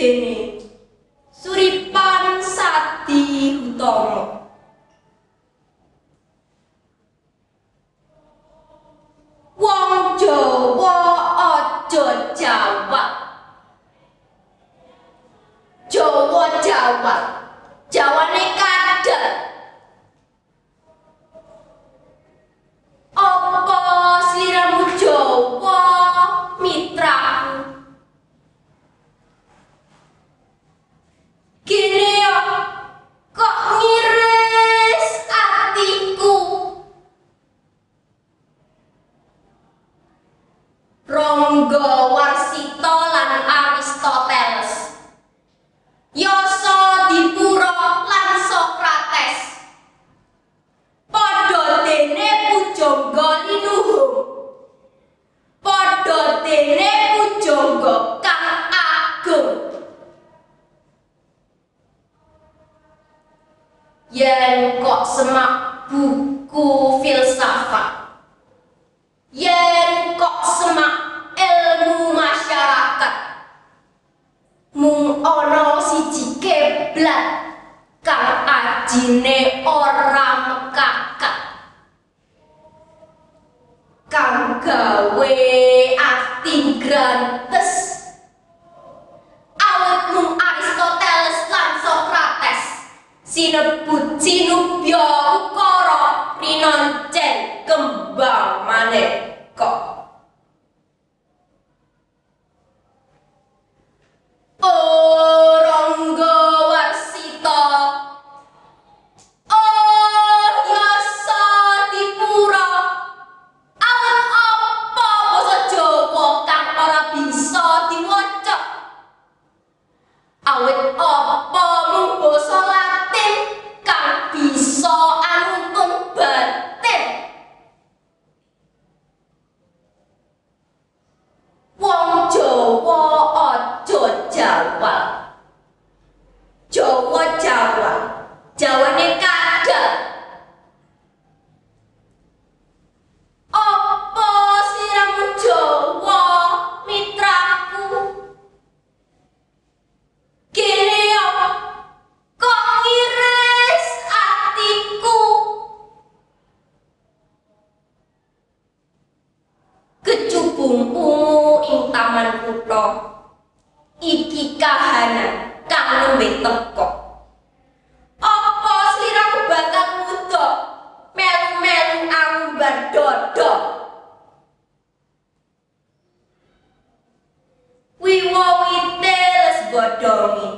dene Suripan Sadi Hutomo. Wong Jawa aja jawab. Jawa Jawane kadal. Apa sliramu Jawa mitraku? Gini yo, kok ngiris atiku. Ronggo Warsito lan Aristoteles, Yasadipura lan Sokrates, padha dene pujangga linuhung, padha dene pujangga kang agung. Yen kok semak buku filsafat, yen kok semak ilmu masyarakat, mung ana siji keblat kang ajine ora mekakat, kang gawe ati grantes. Awit mung Aristoteles lan Sokrates sinebut sinubya ukara rinoncen kembang maneka. Ronggo Warsito, Yasadipura, awit apa basa Jawa kang ora bisa diwaca? Awit apa mung basa Latin kang bisa anuntun batin? Wong Jawa aja jawab. Jawa Jawane kadal. Apa sliramu Jawa mitraku? Kene yo, kok ngiris atiku. Kecubung ungu ing taman kutha, iki kahanan kang nembe teka. Apa sliramu bakal muda melu-melu ambar dodo? Wiwowite les bodongi,